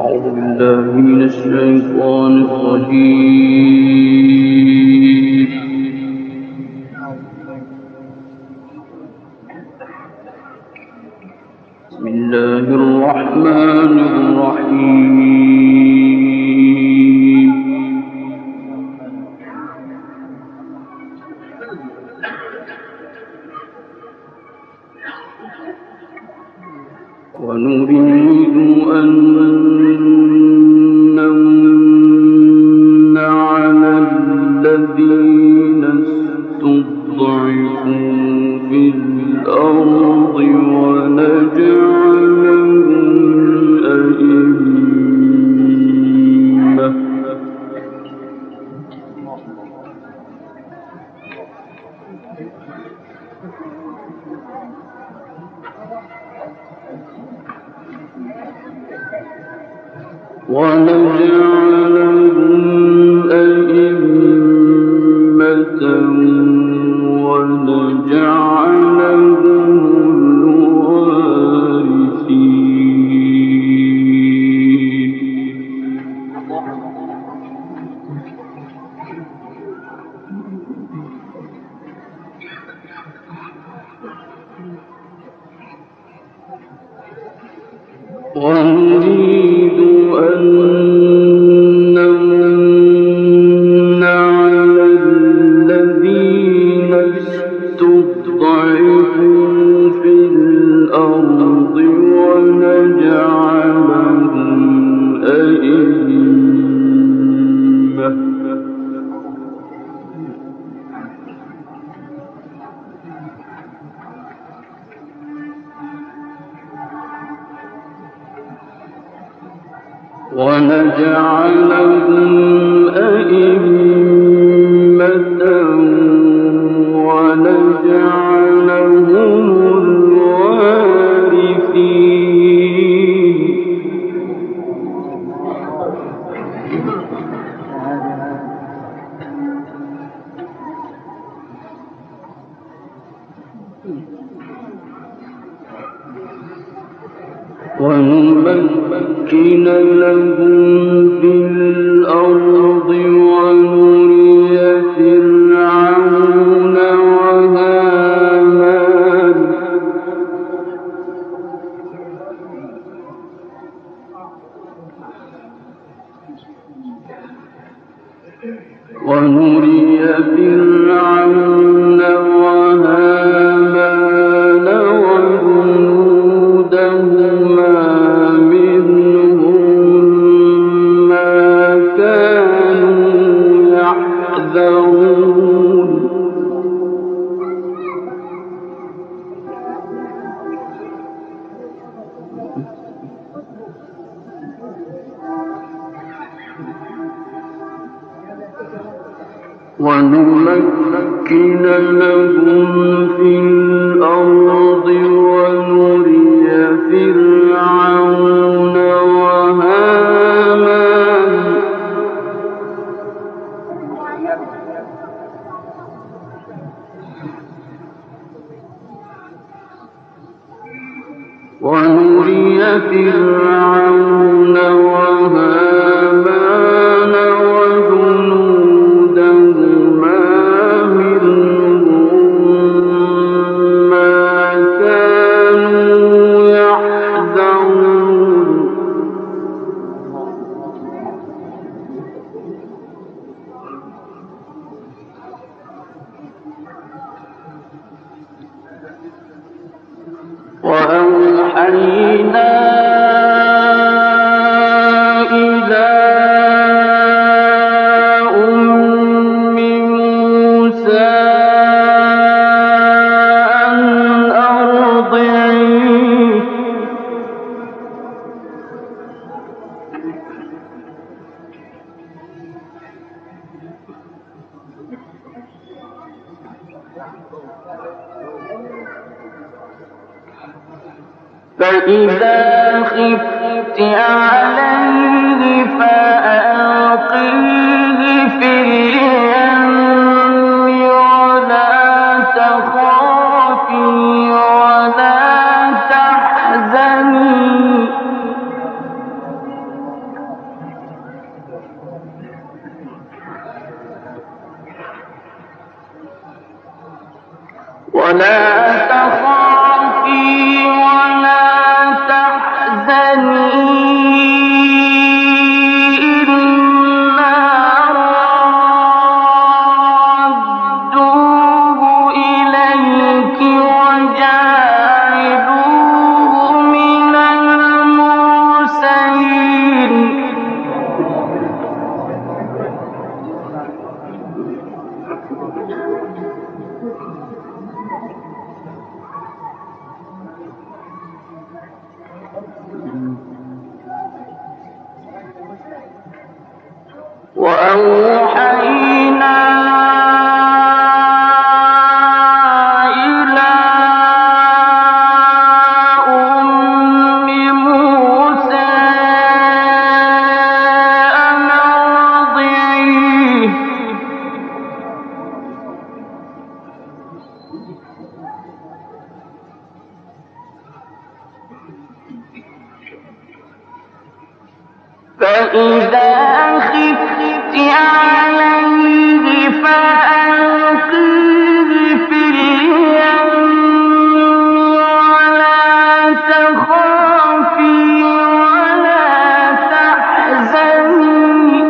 أعوذ بالله من الشيطان الرجيم. بسم الله الرحمن الرحيم. ونريد أن نمن على الذين استضعفوا في الأرض ونجعلهم أئمة ونجعلهم ونريد أن نمن على الذين استضعفوا في الأرض ونجعلهم أئمة ونجعلهم الوارثين ونمكن لهم في الأرض ونري فرعون وهامان وجنودهما ونمكن لهم في الأرض ونري فرعون وهامان وجنودهما منهم ما كانوا يحذرون وأوحينا إلى أم موسى أن أرضعيه فإذا خفت عليه فألقيه في اليم ولا تخافي ولا تحزني فإذا خفت عليه فألقيه في اليم ولا تخافي ولا تحزني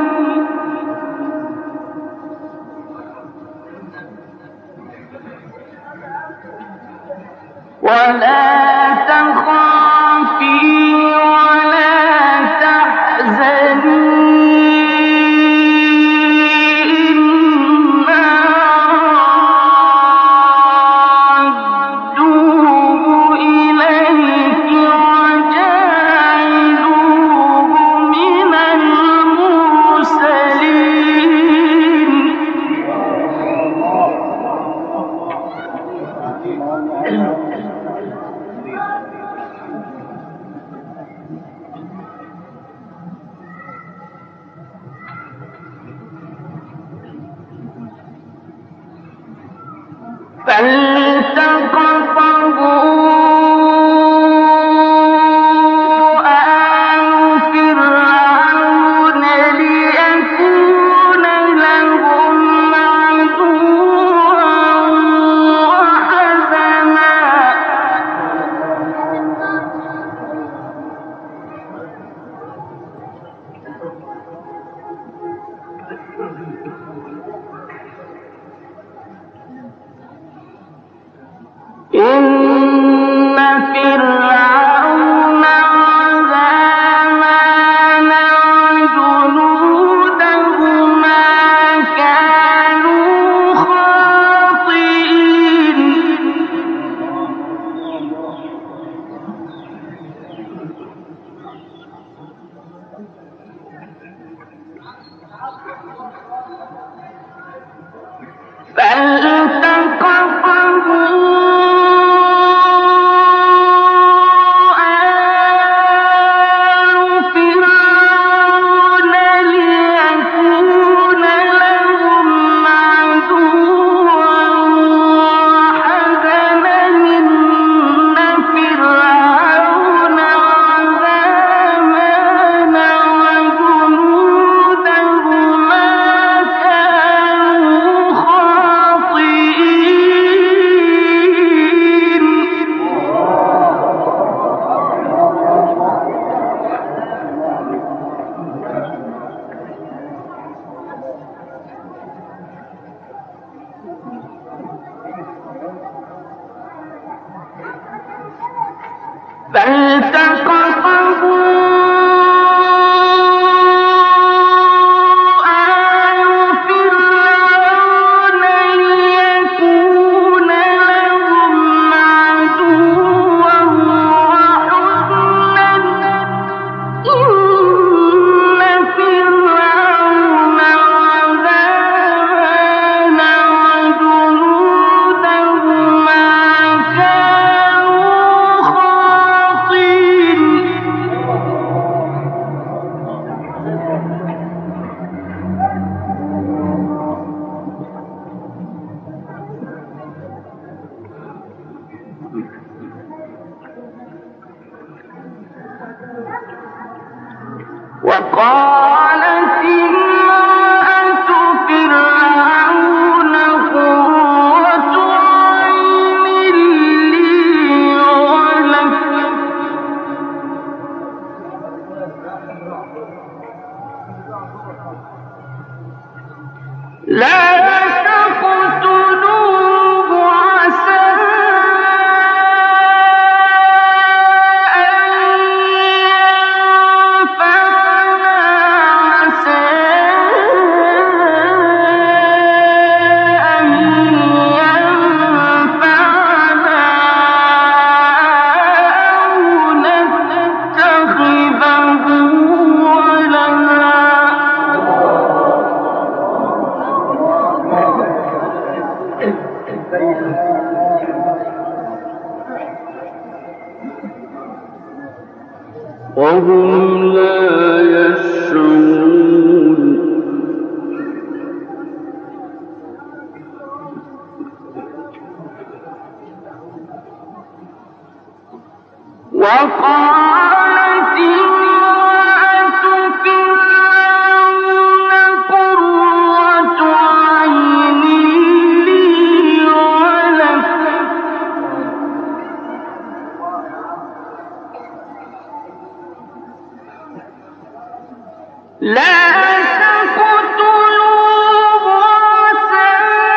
وقالت امرأة فرعون قرة عين وهم لا يشعرون وقالت امرأة فرعون قرة عين لي ولك لا تقتلوه عسى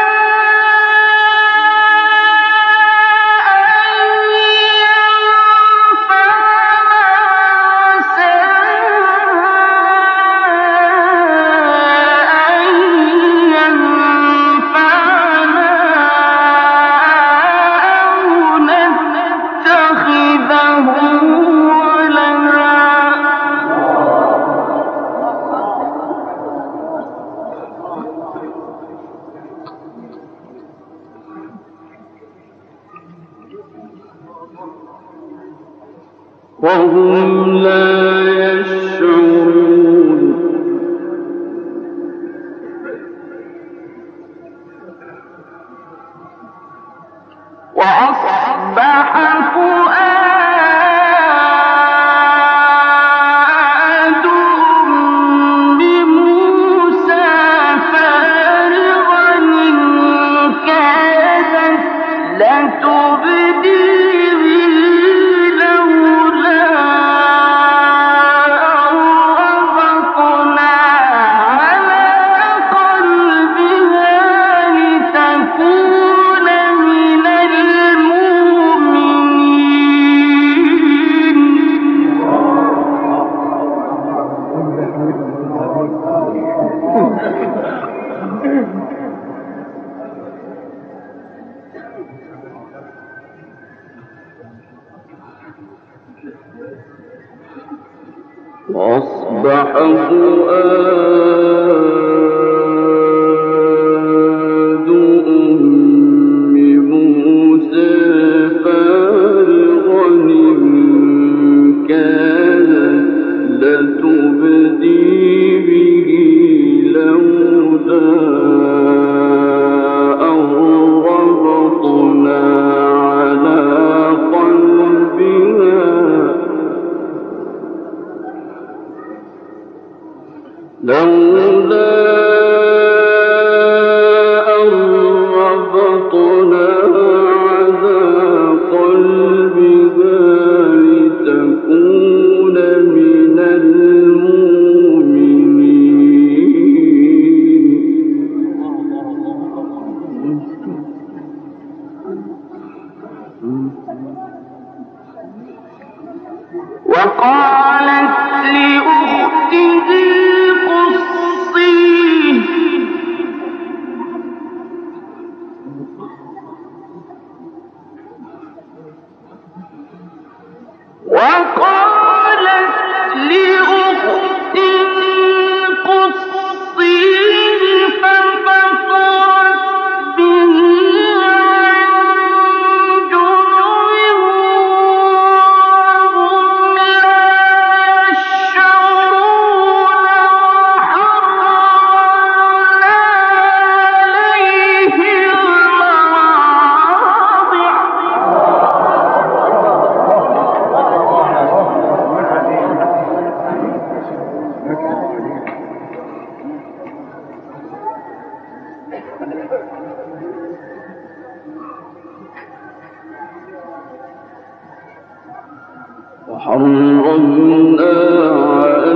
وهم لا يشعرون وأصبح فؤاد أم موسى فارغا إن كادت لتبدي وأصبح فؤاد أم موسى فارغا إن كادت لتبدي به لولا أن ربطنا على قلبها لولا أن ربطنا على قلبها لتكون من المؤمنين وقالت لأخته قصيه وقالت لأخته قصيه فبصرت به عن جنب وهم لا يشعرون وحرمنا عليه وحرمنا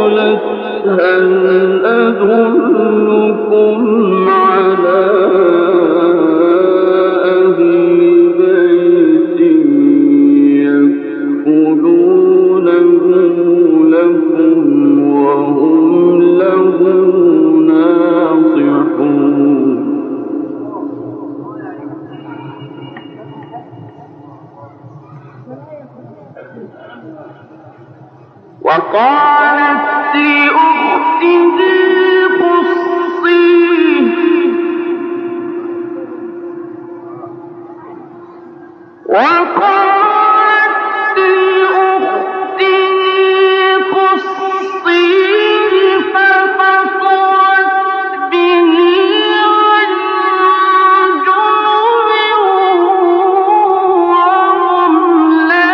وقالت لأخته قصيه فبصرت به عن جنب وهم لا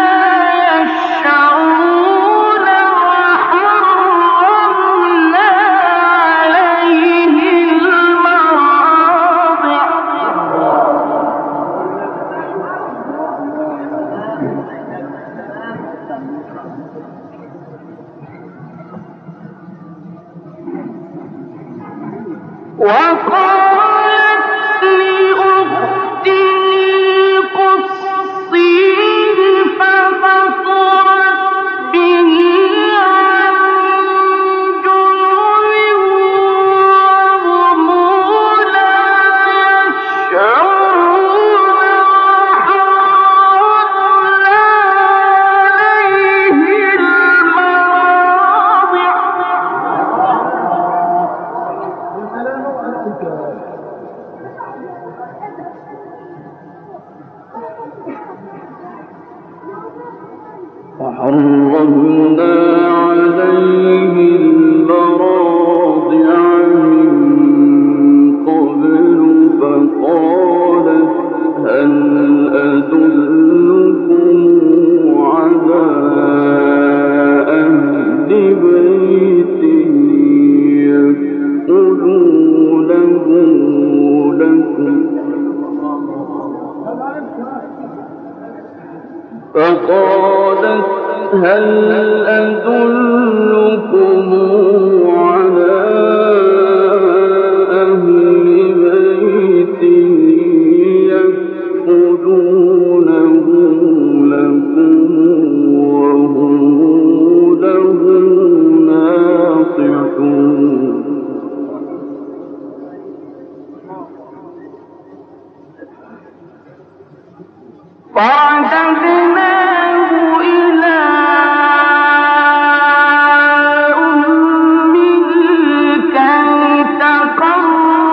يشعرون وحرمنا عليه المراضع وقالت لأخته قصيه فبصرت به عن جنب وهم لا يشعرون وحرمنا عليه وحرمنا عليه المراضع من قبل فقالت هل أدلكم على أهل بيت يكفلونه لكم فقالت هل أدلكم على أهل بيت يكفلونه لكم وهم له ناصحون فرددناه إلى أمه كي تقر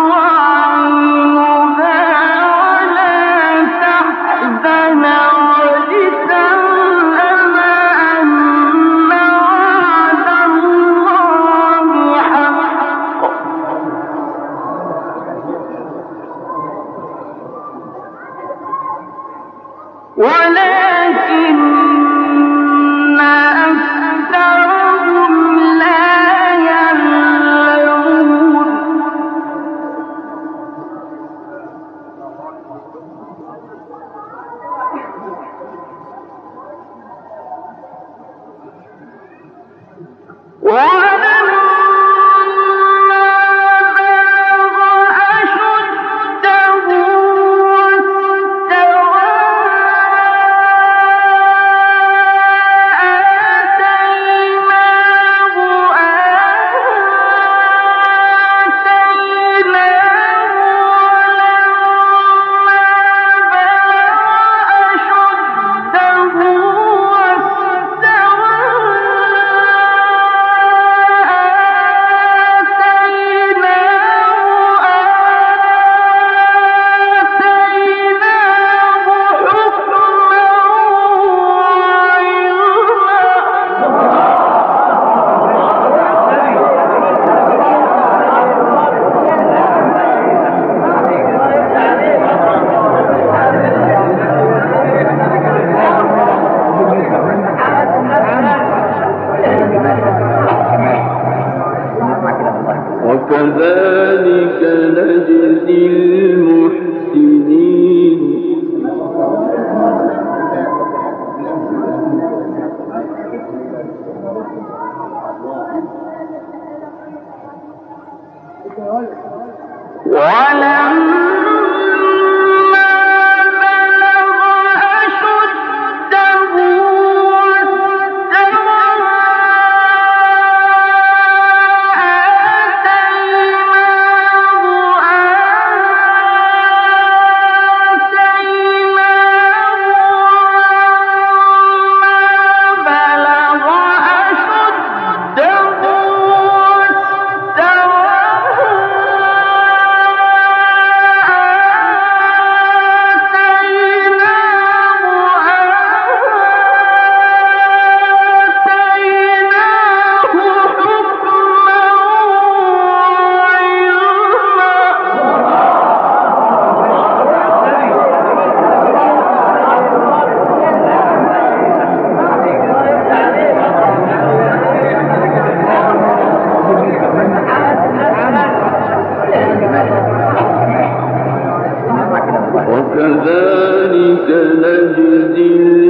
عينها ولا تحزن ولتعلم أن وعد الله حق ولكن أكثرهم لا يعلمون ولما بلغ أشده واستوى آتيناه وكذلك نجزي المحسنين وكذلك نجزي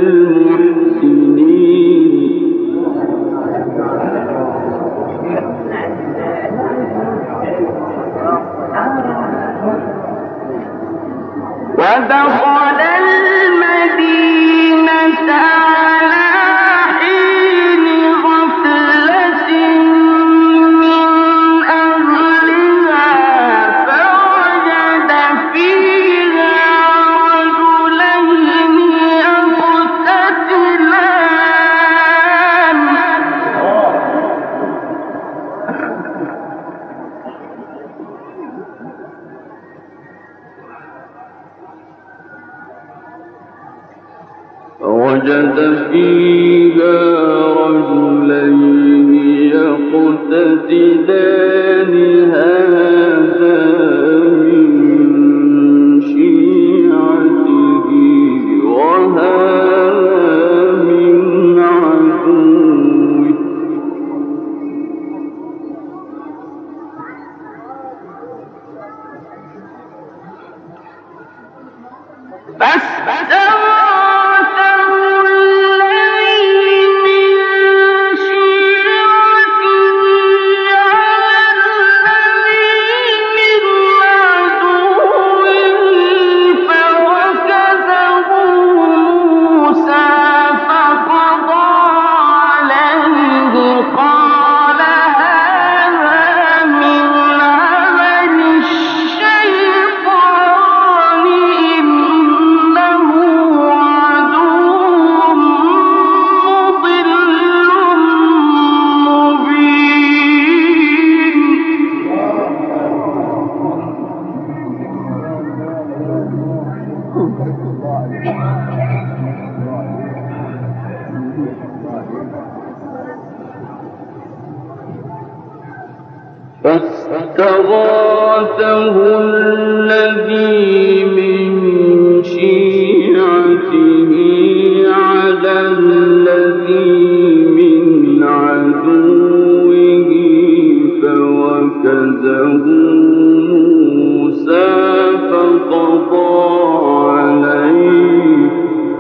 المحسنين ودخل المدينة على حين غفلة من أهلها فوجد فيها رجلين يقتتلان فوجد فيها رجلين يقتتلان هذا من شيعته وهذا من عدوه فاستغاثه الذي من شيعته على الذي من عدوه فوكزه موسى فقضى عليه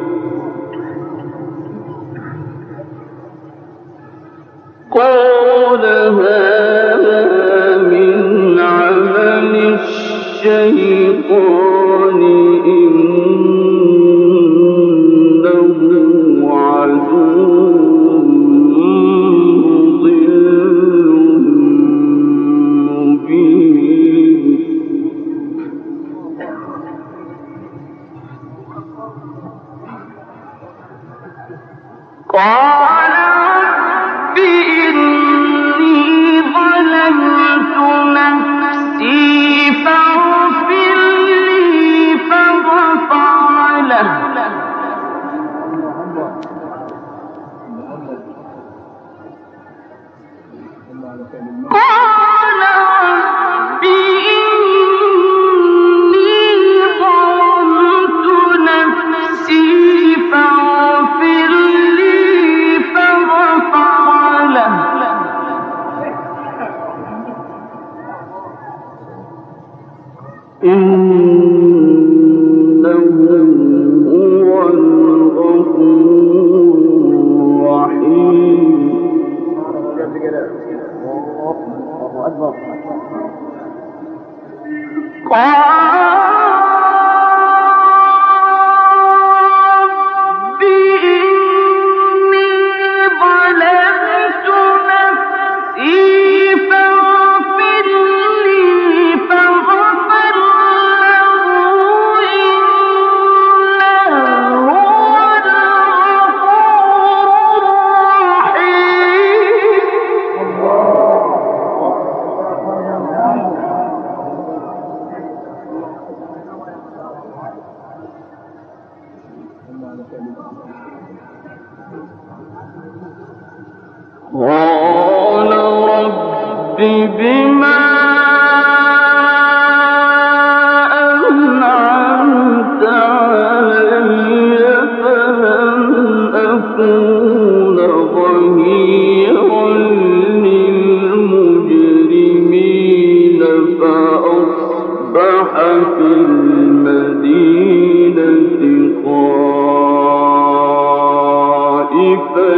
قال هذا من عمل الشيطان إنه عدو مضل مبين قال رب إني ظلمت نفسي فاغفر لي فغفر له قال رب إني ظلمت نفسي فاغفر لي فغفر له إنه هو الغفور الرحيم. قال رب بما أنعمت علي فلن أكون ظهيرا للمجرمين فأصبح في المدينة خائفا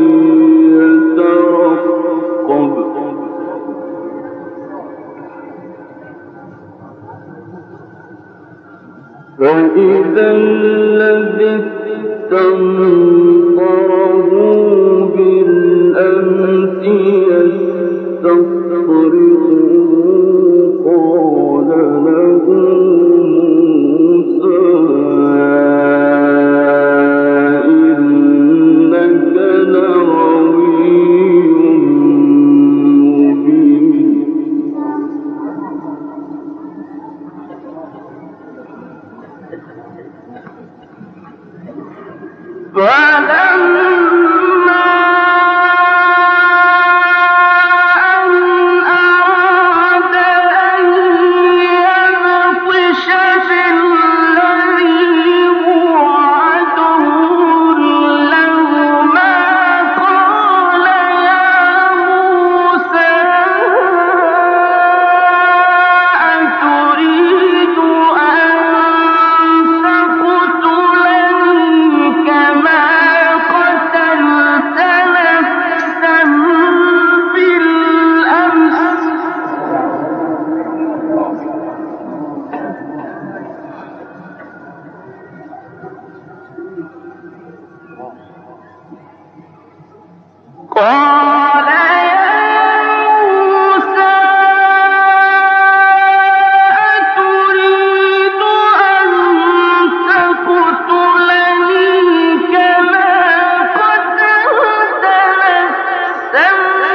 فإذا الذي استنصره بالأمس يستصرخه قال له موسى إنك لغوي مبين فلما أن أراد أن يبطش بالذي هو عدو لهما قال يا موسى أتريد أن تقتلني كما قتلت نفسا بالأمس قال يا موسى أتريد أن تقتلني كما قتلت نفسا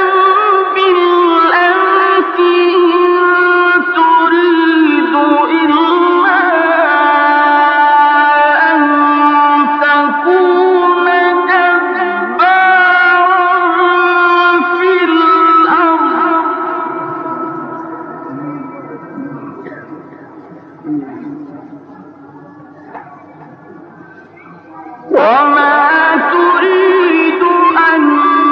بالأمس إن تريد إلا أن تكون جبارا في الأرض وما تريد أن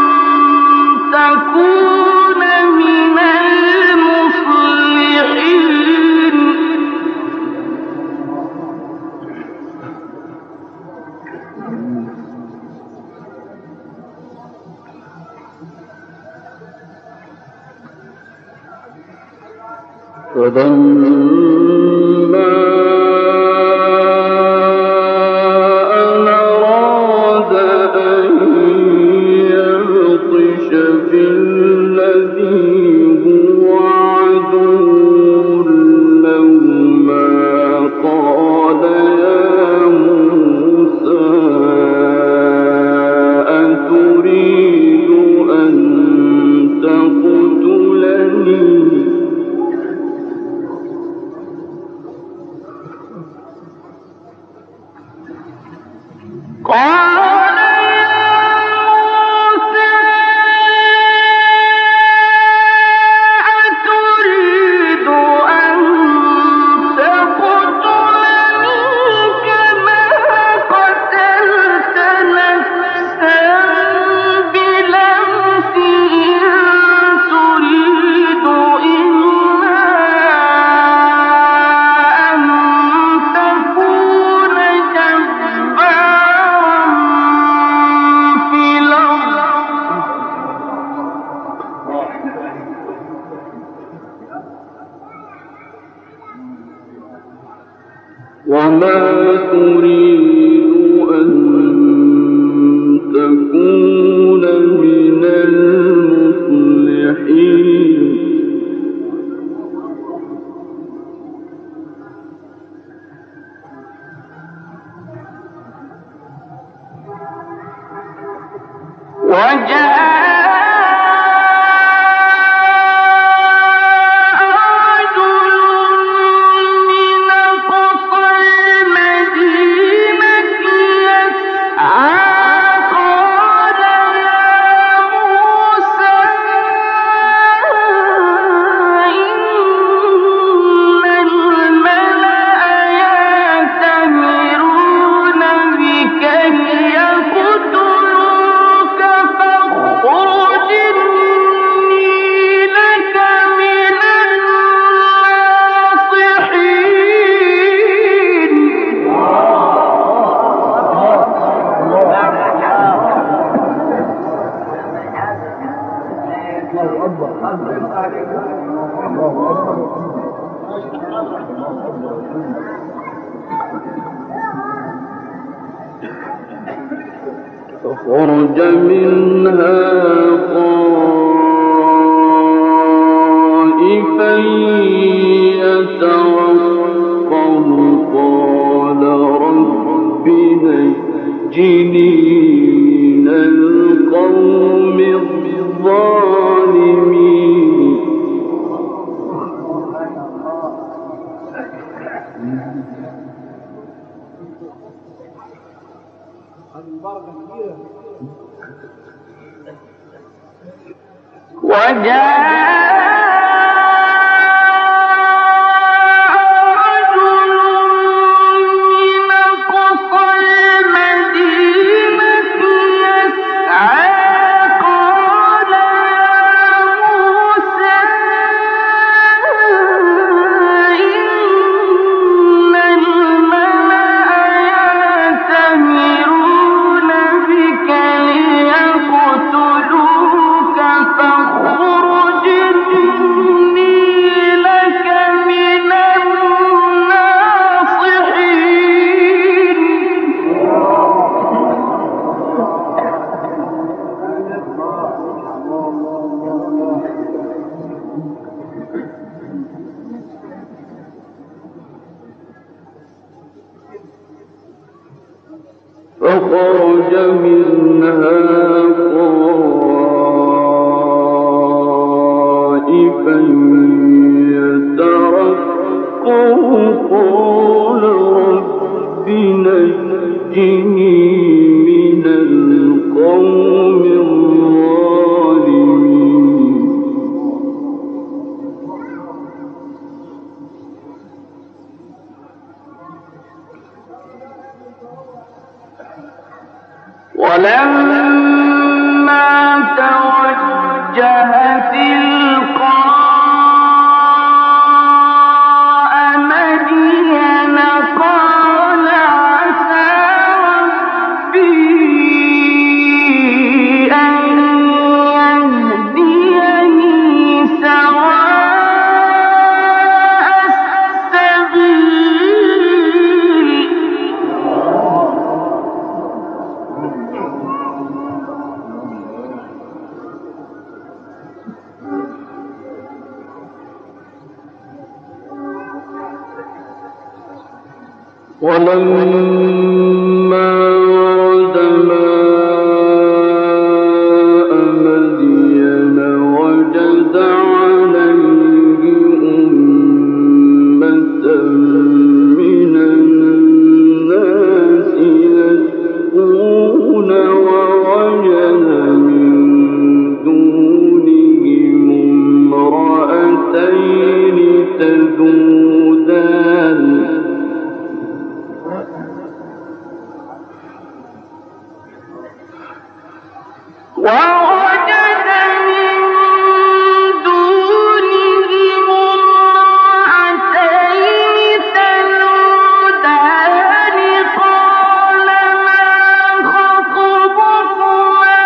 تكون من المصلحين فلما أن أراد أن يبطش بالذي هو عدو لهما قال يا موسى أتريد أن تقتلني وما تريد أن تكون من المصلحين فخرج منها خائفا يترقب قال رب نجني من القوم الظالمين فخرج منها خائفا يترقب قال رب نجني من القوم الظالمين ولما توجه تلقاء مدين قال عسى ربي أن يهديني سواء السبيل ولما ورد ماء مدين وجد عليه أمة من الناس يسقون ووجد من دونهم امرأتين تذودان ووجد من دونهم امرأتين تذودان قال ما خطبكما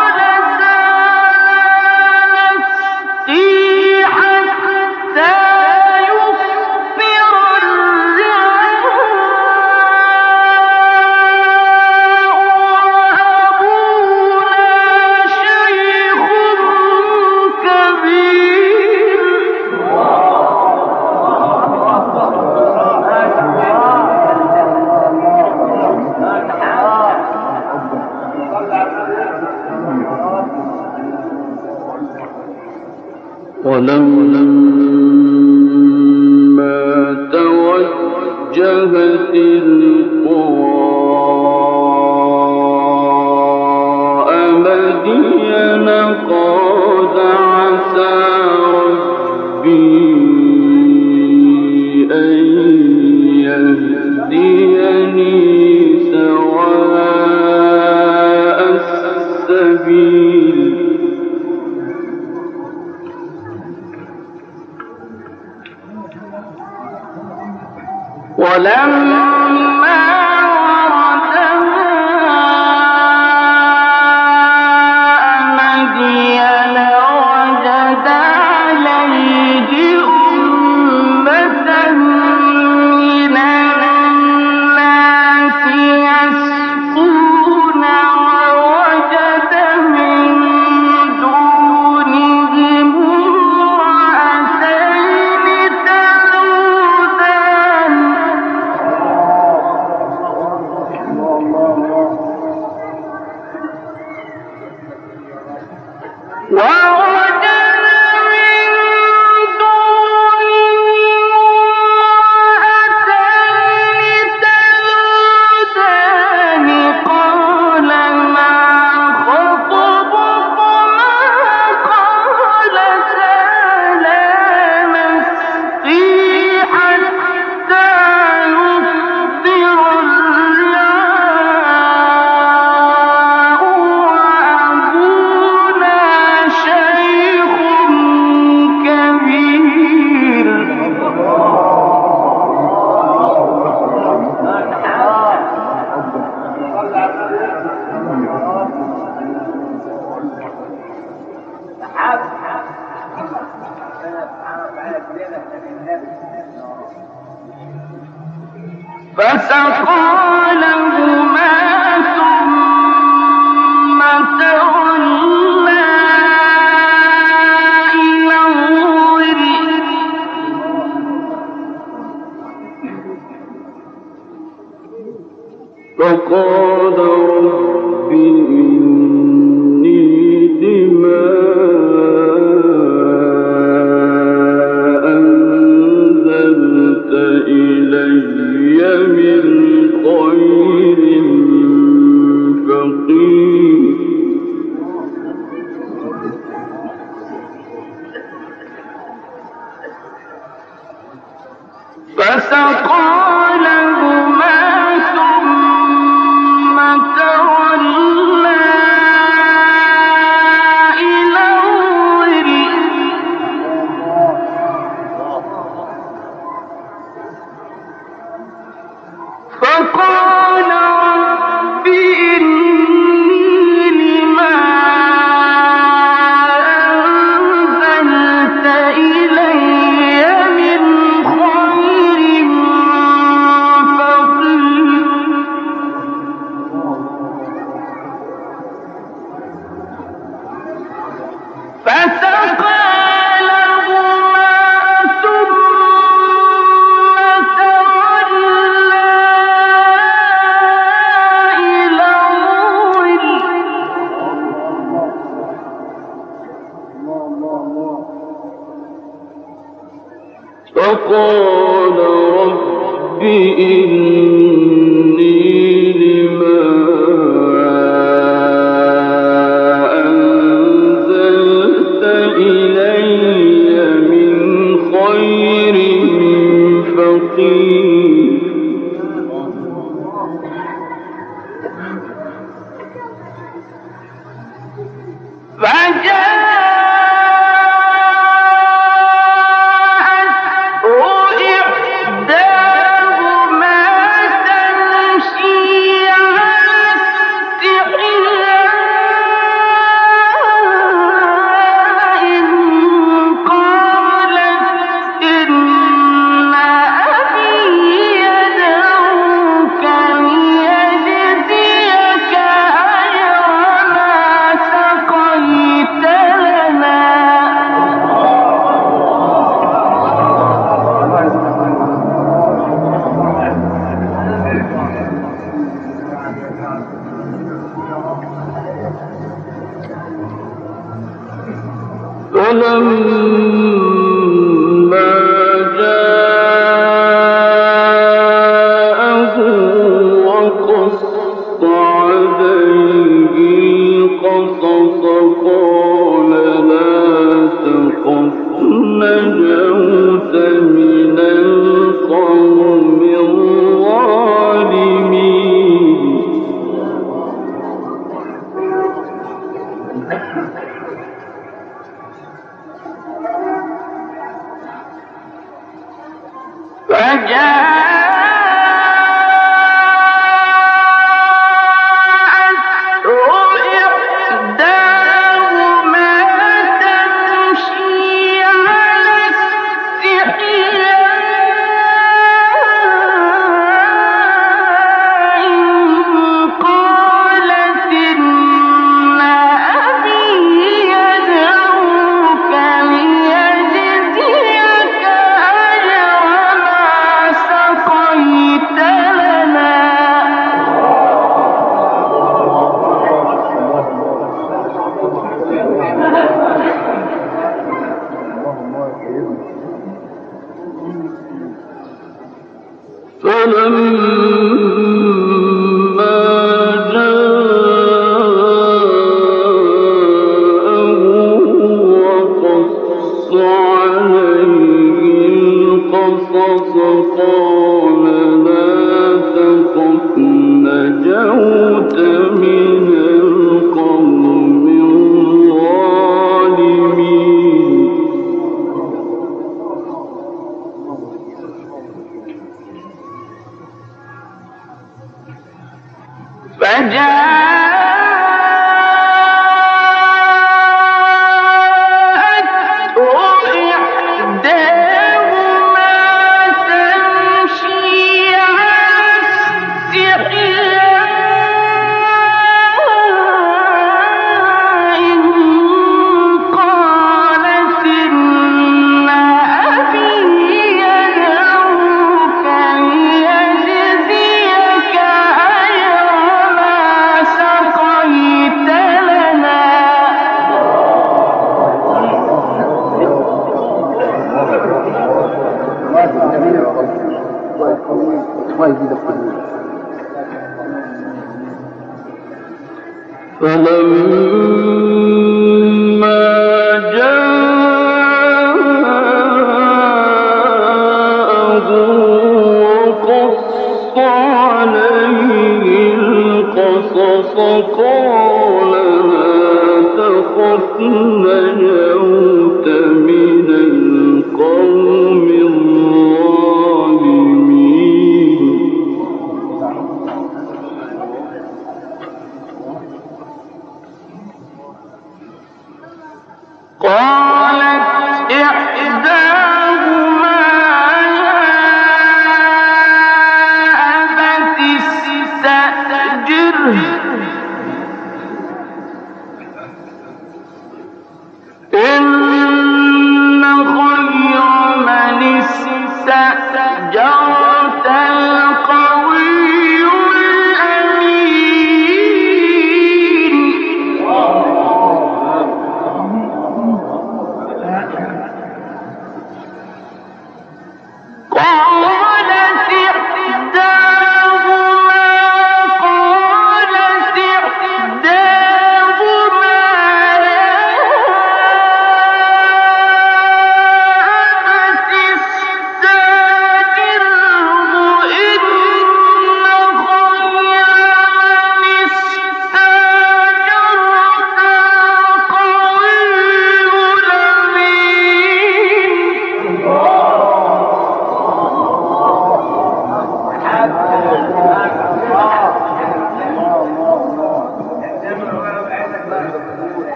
قالتا نسقي حتى توجه تلقاء مدين قال عسى ربي أن يهديني سواء السبيل ولما ورد ماء مدين وجد عليه أمة من الناس يسقون ووجد من دونهم امرأتين تذودان ووجد من دونهم امرأتين تذودان قال ما خطبكما قال لا نسقي حتى يصدر الرعاء وأبونا شيخ كبير فسقى لهما ثم تولى إلى الظل فقال رب إني لما أنزلت إلي من خير فقير فسقى لهما ثم تولى إلى الظل فقال رب إني لما أنزلت إلي من خير فقير فسقى لهما ثم تولى إلى الظل فقال رب إني لما أنزلت إلي من خير فقير فجاءته إحداهما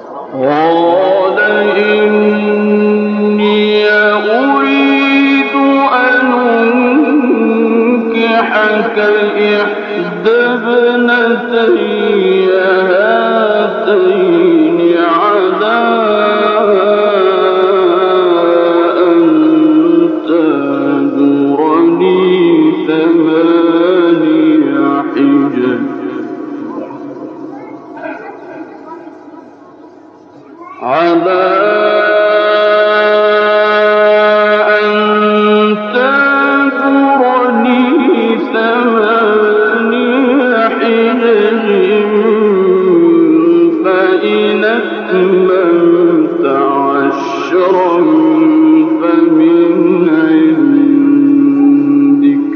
قال إني أريد أن أنكحك إحدى ابنتي هاتين على أن تأجرني 8 حجج على أن تأجرني 8 حجج فإن أتممت 10 فمن عندك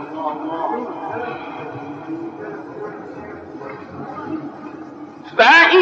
فإن